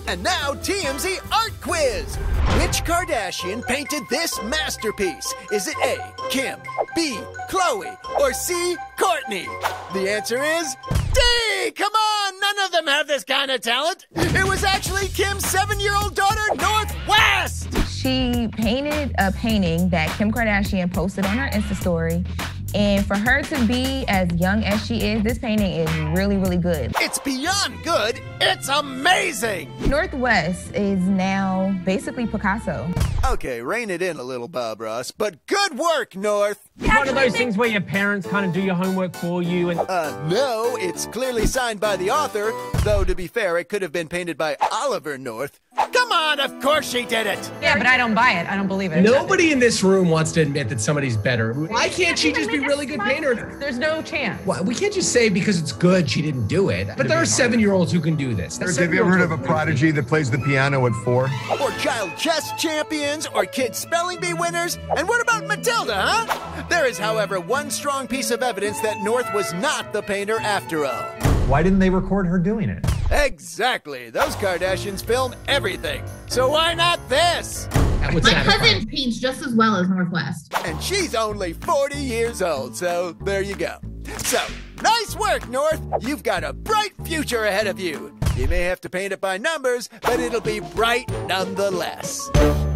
And now TMZ Art Quiz. Which Kardashian painted this masterpiece? Is it A, Kim, B, Khloe, or C, Kourtney? The answer is D! Come on, none of them have this kind of talent. It was actually Kim's 7-year-old daughter, Northwest! She painted a painting that Kim Kardashian posted on her Insta story. And for her to be as young as she is, this painting is really, really good. It's beyond good. It's amazing. Northwest is now basically Picasso. Okay, rein it in a little, Bob Ross, but good work, North. It's one of those things where your parents kind of do your homework for you and... No, it's clearly signed by the author, though to be fair, it could have been painted by Oliver North. Come on, of course she did it. Yeah, but I don't buy it. I don't believe it. Nobody in this room wants to admit that somebody's better. Why can't she just be a really good painter? There's no chance. Well, we can't just say because it's good she didn't do it. But there are 7-year-olds who can do this. Have you ever heard of a prodigy that plays the piano at 4? Or child chess champions, or kids spelling bee winners. And what about Matilda, huh? There is, however, one strong piece of evidence that North was not the painter after all. Why didn't they record her doing it? Exactly. Those Kardashians film everything. So why not this? My cousin paints just as well as Northwest. And she's only 40 years old, so there you go. So, nice work, North. You've got a bright future ahead of you. You may have to paint it by numbers, but it'll be bright nonetheless.